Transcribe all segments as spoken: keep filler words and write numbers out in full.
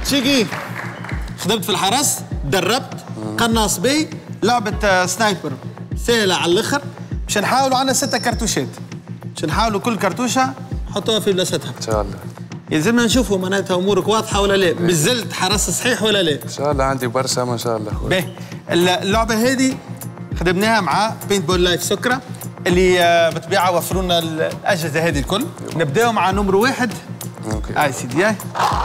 تشيكي خدمت في الحرس، دربت، قناص بي، لعبة سنايبر سهلة على الآخر. باش نحاولوا عندنا ستة كرتوشات. باش نحاولوا كل كرتوشة نحطوها في بلاصتها. إن شاء الله. يلزمنا نشوفوا معناتها أمورك واضحة ولا لا، مازلت حرس صحيح ولا لا؟ إن شاء الله عندي برشا ما شاء الله. باهي، اللعبة هذه خدمناها مع بينت بول لايف سكرة اللي بطبيعة وفروا لنا الأجهزة هذه الكل. نبداو مع نمرو واحد. اوكي. هاي سيدي هاي.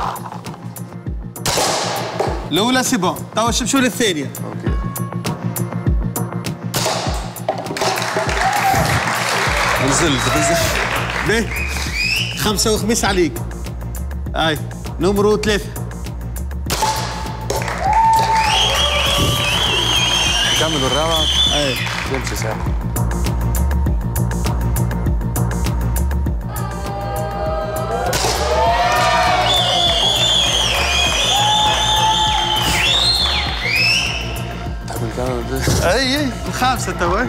الأولى سي بون، توا نمشيو للثانية. اوكي. نزلت نزلت. باهي. خمسة وخميس عليك. هاي نمرو ثلاثة. نكملوا الرابعة. اي تمشي سهل. تحب نكمل؟ اي اي الخامسة توا.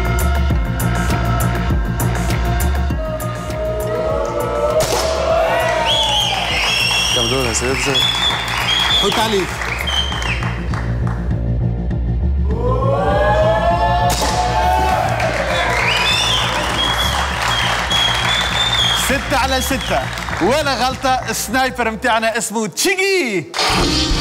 كملونا سادسة. حط عليك. ستة على ستة ولا غلطة. السنايبر متاعنا اسمه تشيكي.